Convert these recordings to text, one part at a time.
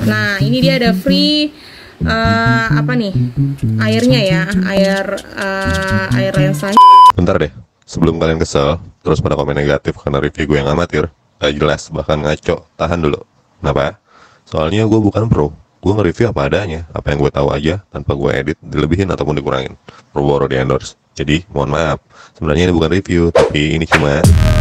Nah, ini dia ada free apa nih? Airnya ya, air lensanya. Bentar deh, sebelum kalian kesel, terus pada komen negatif karena review gue yang amatir, gak jelas, bahkan ngaco, tahan dulu. Kenapa? Soalnya gue bukan pro, gue nge-review apa adanya, apa yang gue tahu aja, tanpa gue edit, dilebihin ataupun dikurangin. Boro-boro di endorse. Jadi, mohon maaf, sebenarnya ini bukan review, tapi ini cuma...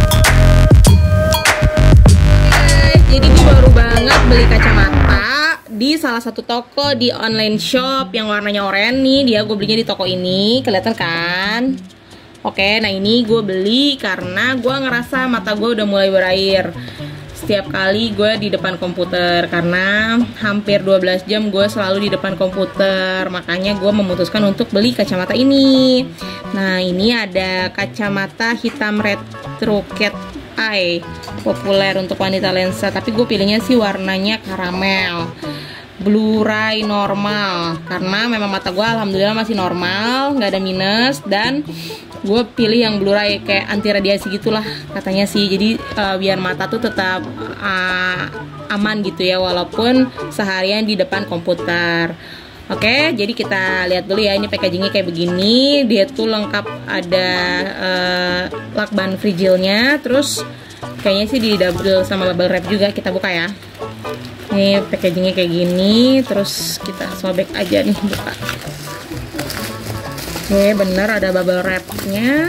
Jadi gue baru banget beli kacamata di salah satu toko di online shop yang warnanya oranye nih. Dia gue belinya di toko ini, kelihatan kan? Oke, nah ini gue beli karena gue ngerasa mata gue udah mulai berair setiap kali gue di depan komputer, karena hampir 12 jam gue selalu di depan komputer. Makanya gue memutuskan untuk beli kacamata ini. Nah, ini ada kacamata hitam retro cat eye, populer untuk wanita lensa, tapi gue pilihnya sih warnanya karamel, Blu-ray normal, karena memang mata gue alhamdulillah masih normal, nggak ada minus. Dan gue pilih yang Blu-ray kayak anti radiasi gitulah katanya sih. Jadi biar mata tuh tetap aman gitu ya, walaupun seharian di depan komputer. Oke, jadi kita lihat dulu ya, ini packagingnya kayak begini. Dia tuh lengkap, ada lakban frigilnya, terus kayaknya sih di double sama bubble wrap juga. Kita buka ya. Ini packagingnya kayak gini, terus kita sobek aja nih, buka. Oke, bener ada bubble wrapnya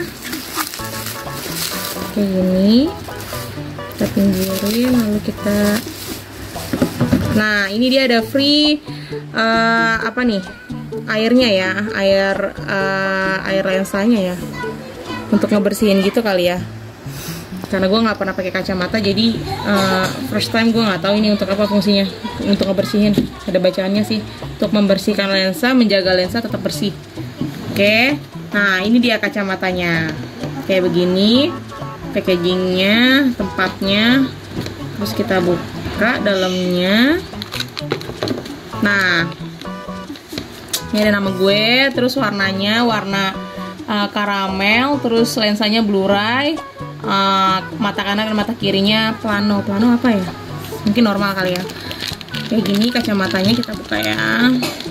kayak gini. Kita pinggirin, lalu kita... Nah, ini dia ada free apa nih, airnya ya, air lensanya ya, untuk ngebersihin gitu kali ya. Karena gue nggak pernah pakai kacamata, jadi first time gue nggak tahu ini untuk apa fungsinya. Untuk ngebersihin, ada bacaannya sih, untuk membersihkan lensa, menjaga lensa tetap bersih. Oke, nah ini dia kacamatanya kayak begini, packagingnya, tempatnya. Terus kita buka dalamnya. Nah, ini ada nama gue, terus warnanya warna karamel, terus lensanya Blu-ray, mata kanan dan mata kirinya plano. Plano apa ya? Mungkin normal kali ya. Kayak gini kacamatanya, kita buka ya.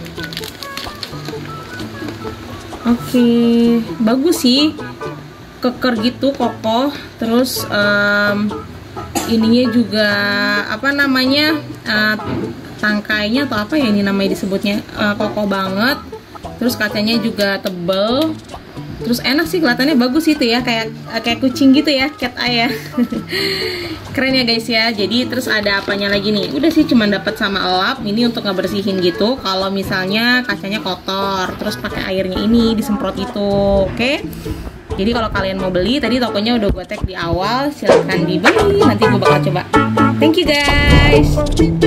Oke, bagus sih, keker gitu, kokoh. Terus ininya juga apa namanya, tangkainya atau apa ya ini namanya disebutnya, kokoh banget. Terus kacanya juga tebel, terus enak sih, kelihatannya bagus itu ya, kayak kucing gitu ya, cat eye ya. Keren ya guys ya. Jadi terus ada apanya lagi nih, udah sih cuma dapat sama elap ini untuk ngebersihin gitu kalau misalnya kacanya kotor, terus pakai airnya ini disemprot itu. Oke, jadi kalau kalian mau beli, tadi tokonya udah gue tag di awal, silahkan dibeli, nanti gue bakal coba. Thank you guys.